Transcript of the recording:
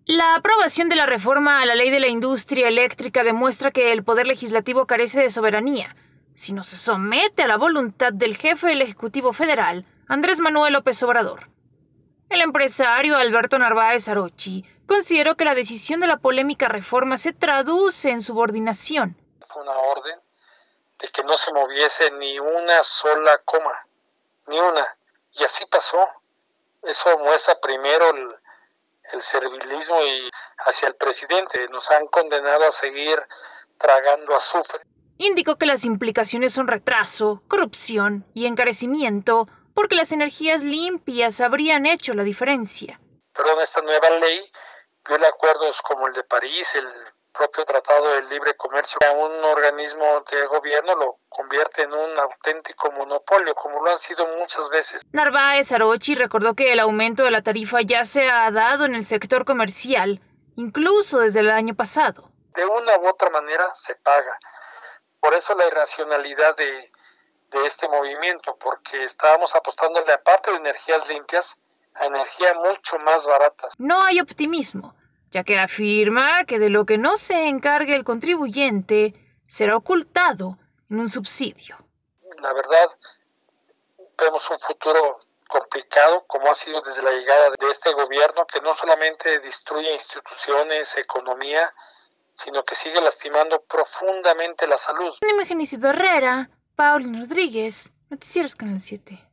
La aprobación de la reforma a la Ley de la Industria Eléctrica demuestra que el Poder Legislativo carece de soberanía, si no se somete a la voluntad del jefe del Ejecutivo Federal, Andrés Manuel López Obrador. El empresario Alberto Narváez Arochi consideró que la decisión de la polémica reforma se traduce en subordinación. Fue una orden de que no se moviese ni una sola coma, ni una, y así pasó. Eso muestra primero el servilismo y hacia el presidente. Nos han condenado a seguir tragando azufre. Indicó que las implicaciones son retraso, corrupción y encarecimiento, porque las energías limpias habrían hecho la diferencia. Pero esta nueva ley viola acuerdos como el de París, el propio Tratado de Libre Comercio. Un organismo de gobierno lo convierte en un auténtico monopolio, como lo han sido muchas veces. Narváez Arochi recordó que el aumento de la tarifa ya se ha dado en el sector comercial, incluso desde el año pasado. De una u otra manera se paga. Por eso la irracionalidad de este movimiento, porque estábamos apostándole, aparte de energías limpias, a energía mucho más baratas. No hay optimismo, ya que afirma que de lo que no se encargue el contribuyente será ocultado en un subsidio. La verdad, vemos un futuro complicado, como ha sido desde la llegada de este gobierno, que no solamente destruye instituciones, economía, sino que sigue lastimando profundamente la salud. Imagen Isidro Herrera, Paulina Rodríguez, Noticieros Canal 7.